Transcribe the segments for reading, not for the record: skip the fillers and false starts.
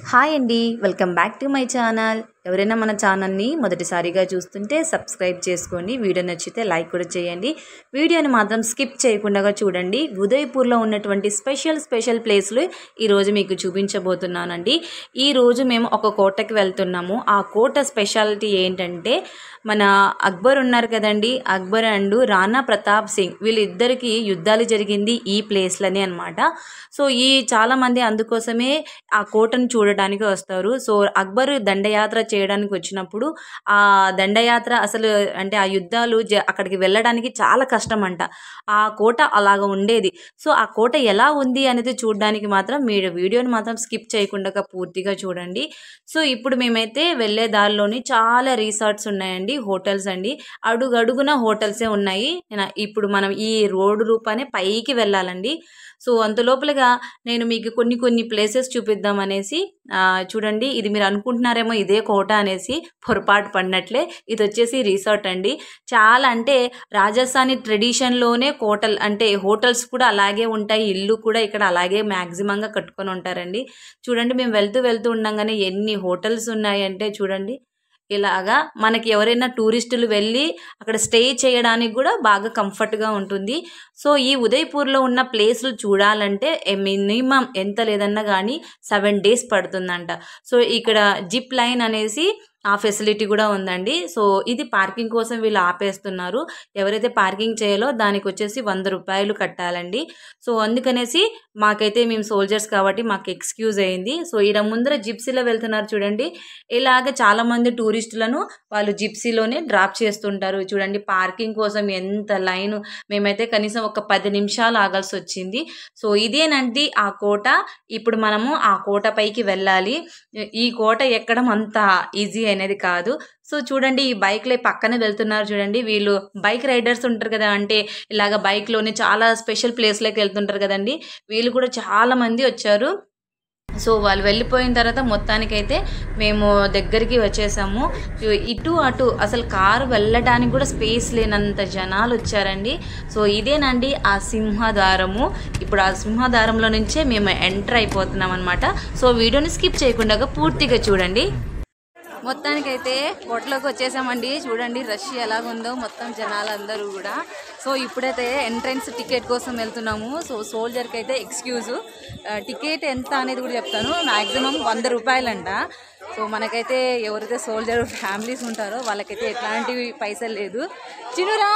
Hi అండి, welcome back to my channel. ఎవరైనా మన ఛానల్ని మొదటిసారిగా చూస్తుంటే సబ్స్క్రైబ్ చేసుకోండి. వీడియో నచ్చితే లైక్ కూడా చేయండి. వీడియోని మాత్రం స్కిప్ చేయకుండా చూడండి. ఉదయపూర్లో ఉన్నటువంటి స్పెషల్ ప్లేస్లు ఈరోజు మీకు చూపించబోతున్నానండి. ఈరోజు మేము ఒక కోటకి వెళ్తున్నాము. ఆ కోట స్పెషాలిటీ ఏంటంటే, మన అక్బర్ ఉన్నారు కదండి, అక్బర్ అండ్ రాణా ప్రతాప్ సింగ్ వీళ్ళిద్దరికి యుద్ధాలు జరిగింది ఈ ప్లేస్లని అనమాట. సో చాలామంది అందుకోసమే ఆ కోటను చూడడానికి వస్తారు. సో అక్బర్ దండయాత్ర చేయడానికి వచ్చినప్పుడు ఆ దండయాత్ర అసలు అంటే ఆ యుద్ధాలు అక్కడికి వెళ్ళడానికి చాలా కష్టం అంట. ఆ కోట అలాగ ఉండేది. సో ఆ కోట ఎలా ఉంది అనేది చూడడానికి మాత్రం మీరు వీడియోని మాత్రం స్కిప్ చేయకుండా పూర్తిగా చూడండి. సో ఇప్పుడు మేమైతే వెళ్ళే దారిలోని చాలా రిసార్ట్స్ ఉన్నాయండి, హోటల్స్ అండి. అడుగడుగున హోటల్సే ఉన్నాయి. ఇప్పుడు మనం ఈ రోడ్డు రూపానే పైకి వెళ్ళాలండి. సో అంత లోపలగా నేను మీకు కొన్ని ప్లేసెస్ చూపిద్దాం అనేసి చూడండి. ఇది మీరు అనుకుంటున్నారేమో ఇదే కోట అనేసి, పొరపాటు పడినట్లే. ఇది వచ్చేసి రిసార్ట్ అండి. చాలా అంటే రాజస్థానీ ట్రెడిషన్లోనే కోటలు అంటే హోటల్స్ కూడా అలాగే ఉంటాయి, ఇల్లు కూడా ఇక్కడ అలాగే మ్యాక్సిమంగా కట్టుకొని ఉంటారండి. చూడండి, మేము వెళ్తూ ఉండంగానే ఎన్ని హోటల్స్ ఉన్నాయంటే చూడండి. ఇలాగా మనకి ఎవరైనా టూరిస్టులు వెళ్ళి అక్కడ స్టే చేయడానికి కూడా బాగా కంఫర్ట్గా ఉంటుంది. సో ఈ ఉదయపూర్లో ఉన్న ప్లేస్లు చూడాలంటే మినిమం ఎంత లేదన్నా కానీ 7 days పడుతుందంట. సో ఇక్కడ జిప్ లైన్ అనేసి ఆ ఫెసిలిటీ కూడా ఉందండి. సో ఇది పార్కింగ్ కోసం వీళ్ళు ఆపేస్తున్నారు. ఎవరైతే పార్కింగ్ చేయాలో దానికి వచ్చేసి 100 రూపాయలు కట్టాలండి. సో అందుకనేసి మాకైతే మేము సోల్జర్స్ కాబట్టి మాకు ఎక్స్క్యూజ్ అయింది. సో ఈడ ముందర జిప్సీలో వెళ్తున్నారు చూడండి. ఇలాగ చాలామంది టూరిస్టులను వాళ్ళు జిప్సీలోనే డ్రాప్ చేస్తుంటారు. చూడండి పార్కింగ్ కోసం ఎంత లైను. మేమైతే కనీసం ఒక 10 నిమిషాలు ఆగాల్సి వచ్చింది. సో ఇదేనండి ఆ కోట. ఇప్పుడు మనము ఆ కోట పైకి వెళ్ళాలి. ఈ కోట ఎక్కడం అంత ఈజీ అనేది కాదు. సో చూడండి, ఈ బైక్లో పక్కనే వెళ్తున్నారు చూడండి. వీళ్ళు బైక్ రైడర్స్ ఉంటారు కదా, అంటే ఇలాగ బైక్లోనే చాలా స్పెషల్ ప్లేస్లోకి వెళ్తుంటారు కదండి. వీళ్ళు కూడా చాలా మంది వచ్చారు. సో వాళ్ళు వెళ్ళిపోయిన తర్వాత మొత్తానికైతే మేము దగ్గరికి వచ్చేసాము. ఇటు అటు అసలు కారు వెళ్ళడానికి కూడా స్పేస్ లేనంత జనాలు వచ్చారండి. సో ఇదేనండి ఆ సింహద్వారము. ఇప్పుడు ఆ సింహద్వారంలో నుంచే మేము ఎంటర్ అయిపోతున్నాం అనమాట. సో వీడియోని స్కిప్ చేయకుండా పూర్తిగా చూడండి. మొత్తానికైతే కోటలోకి వచ్చేసామండి. చూడండి రష్ ఎలాగుందో, మొత్తం జనాలందరూ కూడా. సో ఇప్పుడైతే ఎంట్రన్స్ టికెట్ కోసం వెళ్తున్నాము. సో సోల్జర్కి అయితే ఎక్స్క్యూజ్, టికెట్ ఎంత అనేది కూడా చెప్తాను. మ్యాక్సిమం 100 రూపాయలంట. సో మనకైతే ఎవరైతే సోల్జర్ ఫ్యామిలీస్ ఉంటారో వాళ్ళకైతే ఎట్లాంటి పైసలు లేదు. చిన్నురా,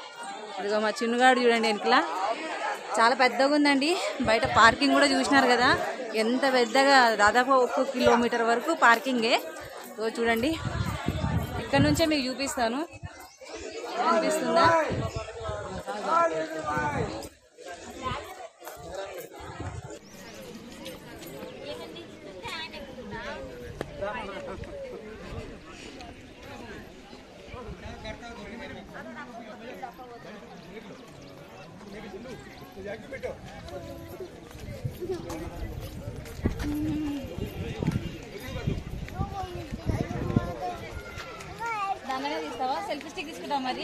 ఇదిగో మా చిన్నుగాడు చూడండి వెనకలా చాలా పెద్దగా ఉందండి. బయట పార్కింగ్ కూడా చూసినారు కదా ఎంత పెద్దగా, దాదాపు 1 కిలోమీటర్ వరకు పార్కింగే. సో చూడండి, ఇక్కడ నుంచే మీకు చూపిస్తాను, అనిపిస్తుందా? దానిలోనే తీస్తావా? సెల్ఫీ స్టిక్ తీసుకుంటావా మరి?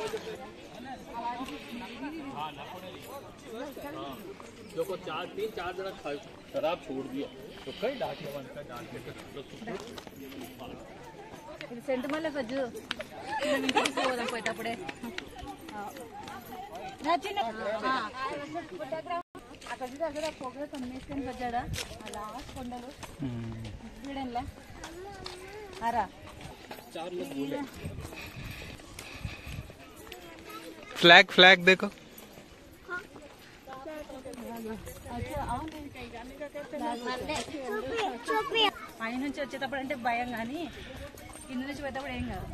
देखो 4 जरा शराब छोड़ दिया तो कई डांट ఇది సెంటు మళ్ళీ పజ్జు తీసుకోదాం పోయేటప్పుడే. అక్కడ దగ్గర పొగ కమ్మేసుకొని పడ్డాడా లాస్ట్ కొండలు చూడండిలా. అరా फ्लैग देखो. పై నుంచి వచ్చేటప్పుడు అంటే భయం, కానీ కింద నుంచి పోయేటప్పుడు ఏం కాదు.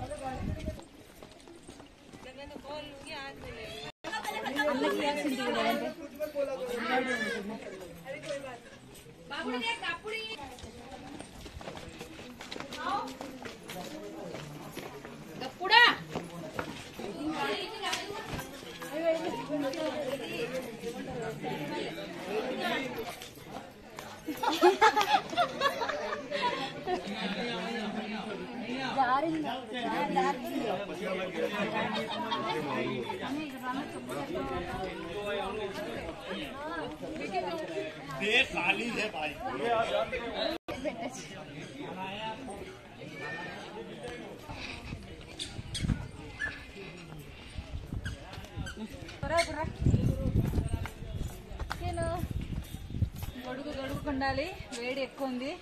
खाली है भाई। ఉండాలి, వేడి ఎక్కువ ఉంది.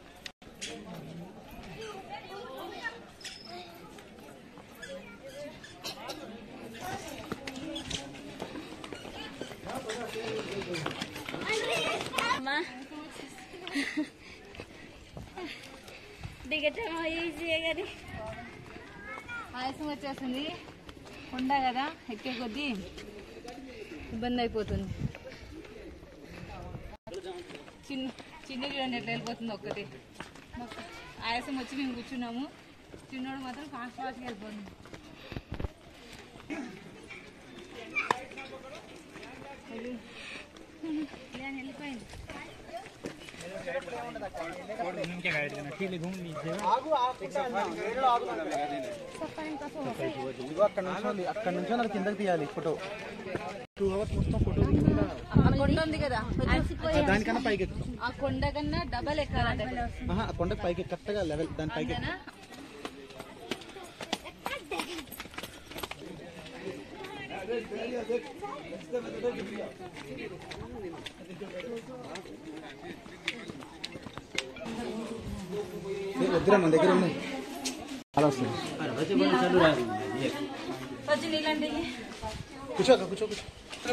ఆయాసం వచ్చేస్తుంది, కొండ కదా ఎక్కే కొద్దీ ఇబ్బంది అయిపోతుంది. చిన్న చూడండి ఎట్లా వెళ్ళిపోతుంది ఒక్కటి. ఆయాసం వచ్చి మేము కూర్చున్నాము, చిన్నోడు మాత్రం ఫాస్ట్గా వెళ్ళిపోతుంది. వెళ్ళిపోయింది. అక్కడ నుంచి కిందకి తీయాలి ఫోటో. 2 hours మొత్తం ఫోటో కొండ ఉంది కదా, దానికన్నా పైకి ఆ కొండ కన్నా డబల్ ఎక్కాలంటే. ఆ కొండకి పైకి కరెక్ట్గా లెవెల్ దాని పైకి. వద్దురా మన దగ్గర ఉన్నాయి అలా వస్తుంది. కూర్చో కూర్చో కూర్చో.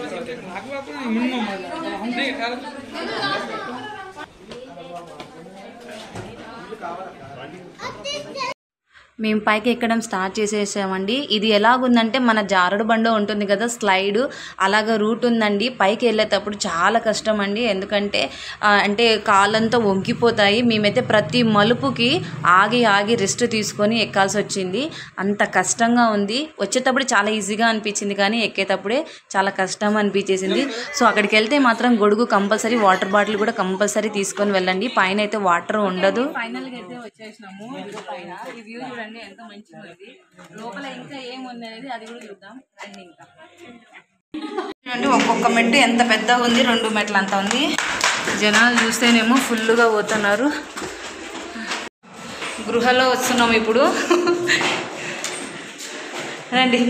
మేము పైకి ఎక్కడం స్టార్ట్ చేసేసామండి. ఇది ఎలాగుందంటే మన జారుడు బండ ఉంటుంది కదా స్లైడ్, అలాగ రూట్ ఉందండి. పైకి వెళ్ళేటప్పుడు చాలా కష్టం అండి, ఎందుకంటే అంటే కాళ్ళంతా వంగిపోతాయి. మేమైతే ప్రతి మలుపుకి ఆగి ఆగి రెస్ట్ తీసుకొని ఎక్కాల్సి వచ్చింది. అంత కష్టంగా ఉంది. వచ్చేటప్పుడు చాలా ఈజీగా అనిపించింది, కానీ ఎక్కేటప్పుడే చాలా కష్టం అనిపించేసింది. సో అక్కడికి వెళ్తే మాత్రం గొడుగు కంపల్సరీ, వాటర్ బాటిల్ కూడా కంపల్సరీ తీసుకొని వెళ్ళండి. పైన అయితే వాటర్ ఉండదు. ఫైనల్గా అయితే వచ్చేసినాము పైన. ఈ వ్యూ చూడండి ఎంత మంచిగా ఉంది. లోపల ఇంకా ఏముంది అనేది అది కూడా చూద్దాం రండి. ఇంకా చూడండి ఒక్కొక్క మెట్టు ఎంత పెద్దగా ఉంది, 2 మెట్లు అంత ఉంది. జనాలు చూస్తేనేమో ఫుల్గా పోతున్నారు. గృహలో వస్తున్నాం ఇప్పుడు. రండి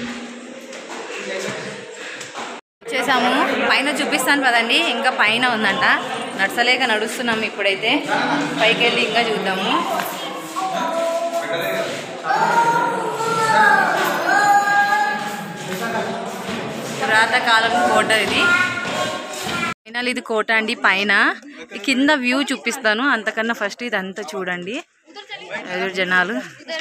వచ్చేసాము. పైన చూపిస్తాను పదండి, ఇంకా పైన ఉందంట. నడసలేక నడుస్తున్నాము ఇప్పుడైతే. పైకి వెళ్ళి ఇంకా చూద్దాము. పురాతకాలం కోట ఇది. ఫైనల్ ఇది కోట అండి. పైన కింద వ్యూ చూపిస్తాను, అంతకన్నా ఫస్ట్ ఇదంతా చూడండి. జనాలు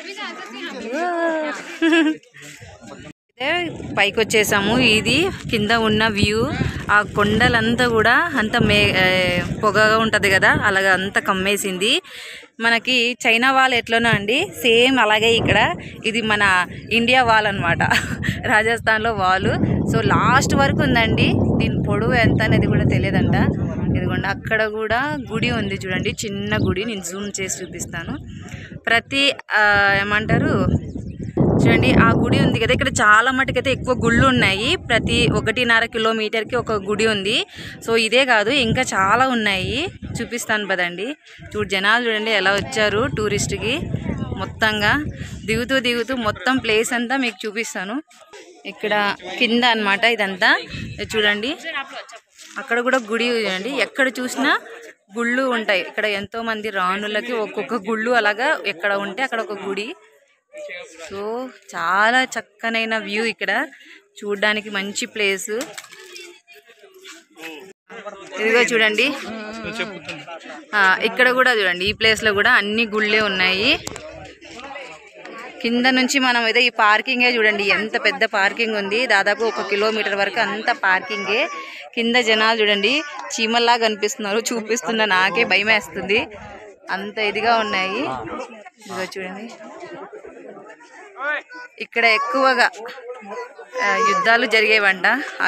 పైకి వచ్చేసాము. ఇది కింద ఉన్న వ్యూ. ఆ కొండలంతా కూడా అంత పొగగా ఉంటుంది కదా, అలాగ అంతా కమ్మేసింది. మనకి చైనా వాల్ ఎట్లనో అండి, సేమ్ అలాగే ఇక్కడ ఇది మన ఇండియా వాల్ అనమాట, రాజస్థాన్లో వాలు. సో లాస్ట్ వరకు ఉందండి. దీని పొడవు ఎంత అనేది కూడా తెలియదంట. ఇదిగోండి అక్కడ కూడా గుడి ఉంది చూడండి, చిన్న గుడి. నేను జూమ్ చేసి చూపిస్తాను. ప్రతి ఏమంటారు చూడండి ఆ గుడి ఉంది కదా, ఇక్కడ చాలా మటుకైతే ఎక్కువ గుళ్ళు ఉన్నాయి. ప్రతి 1.5 కిలోమీటర్కి ఒక గుడి ఉంది. సో ఇదే కాదు ఇంకా చాలా ఉన్నాయి, చూపిస్తాను పదండి. జనాలు చూడండి ఎలా వచ్చారు టూరిస్ట్కి. మొత్తంగా దిగుతూ దిగుతూ మొత్తం ప్లేస్ అంతా మీకు చూపిస్తాను. ఇక్కడ కింద అన్నమాట ఇదంతా చూడండి. అక్కడ కూడా గుడి చూడండి, ఎక్కడ చూసినా గుళ్ళు ఉంటాయి. ఇక్కడ ఎంతోమంది రాణులకి ఒక్కొక్క గుళ్ళు అలాగా ఎక్కడ ఉంటే అక్కడ ఒక గుడి. సో చాలా చక్కనైన వ్యూ ఇక్కడ, చూడడానికి మంచి ప్లేస్. ఇదిగో చూడండి ఇక్కడ కూడా చూడండి, ఈ ప్లేస్లో కూడా అన్ని గుళ్ళే ఉన్నాయి. కింద నుంచి మనం ఏదో ఈ పార్కింగే చూడండి, ఎంత పెద్ద పార్కింగ్ ఉంది. దాదాపు 1 కిలోమీటర్ వరకు అంత పార్కింగే. కింద జనాలు చూడండి చీమల్లా కనిపిస్తున్నారు, చూపిస్తున్నా నాకే భయం వేస్తుంది, అంత ఇదిగా ఉన్నాయి. ఇదిగో చూడండి ఇక్కడ ఎక్కువగా యుద్ధాలు జరిగేవంట.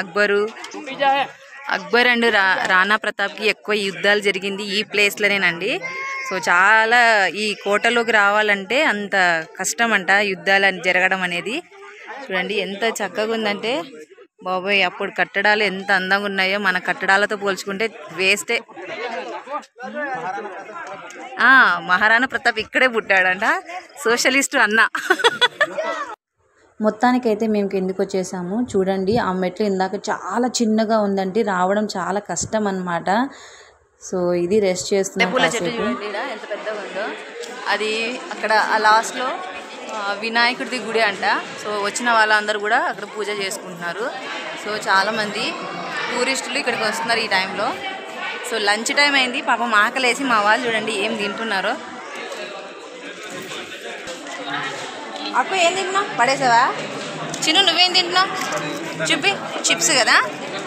అక్బర్ అండ్ రాణా ప్రతాప్కి ఎక్కువ యుద్ధాలు జరిగింది ఈ ప్లేస్లోనేనండి. సో చాలా ఈ కోటలోకి రావాలంటే అంత కష్టం అంట యుద్ధాలు జరగడం అనేది. చూడండి ఎంత చక్కగా ఉందంటే బాబోయ్, అప్పుడు కట్టడాలు ఎంత అందంగా ఉన్నాయో మన కట్టడాలతో పోల్చుకుంటే వేస్టే. మహారాణా ప్రతాప్ ఇక్కడే పుట్టాడంట, సోషలిస్టు అన్న. మొత్తానికైతే మేము కిందకు వచ్చేసాము. చూడండి ఆ మెట్లు ఇందాక చాలా చిన్నగా ఉందండి, రావడం చాలా కష్టం అన్నమాట. సో ఇది రెస్ట్ చేస్తున్న పూల చెట్టు చూడండి ఎంత పెద్దగా ఉందో. అది అక్కడ ఆ లాస్ట్లో వినాయకుడిది గుడి అంట. సో వచ్చిన వాళ్ళందరూ కూడా అక్కడ పూజ చేసుకుంటున్నారు. సో చాలామంది టూరిస్టులు ఇక్కడికి వస్తున్నారు ఈ టైంలో. సో లంచ్ టైం అయింది, పాపం ఆకలేసి మా వాళ్ళు చూడండి ఏం తింటున్నారో. అప్పుడు ఏం తింటున్నావు? పడేసావా? చిన్న నువ్వేం తింటున్నావు చూపి. చిప్స్ కదా.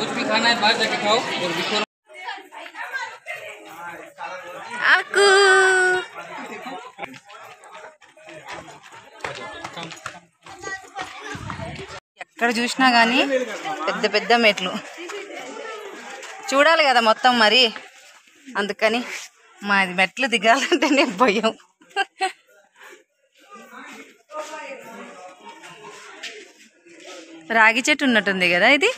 ఆకు ఎక్కడ చూసినా కానీ పెద్ద పెద్ద మెట్లు చూడాలి కదా మొత్తం, మరి అందుకని మాది మెట్లు దిగాలంటే నేను భయం. రాగి చెట్టు ఉన్నట్టుంది కదా ఇది.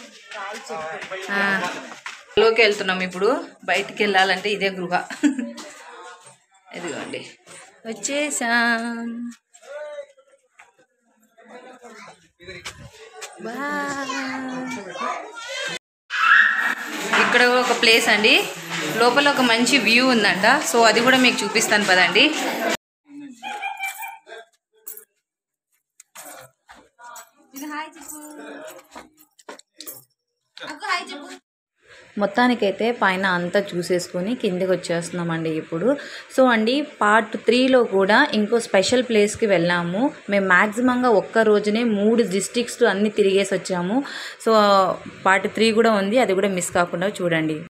లోకి వెళ్తున్నాం ఇప్పుడు. బయటికి వెళ్ళాలంటే ఇదే గృహ. ఇదిగోండి వచ్చేసాం. ఇక్కడ ఒక ప్లేస్ అండి, లోపల ఒక మంచి వ్యూ ఉందంట. సో అది కూడా మీకు చూపిస్తాను పదండి. మొత్తానికైతే పైన అంతా చూసేసుకొని కిందకి వచ్చేస్తున్నామండి ఇప్పుడు. సో అండి పార్ట్ 3లో కూడా ఇంకో స్పెషల్ ప్లేస్కి వెళ్ళాము. మేము మ్యాక్సిమంగా ఒక్క రోజునే 3 డిస్ట్రిక్ట్స్ అన్నీ తిరిగేసి వచ్చాము. సో పార్ట్ 3 కూడా ఉంది, అది కూడా మిస్ కాకుండా చూడండి.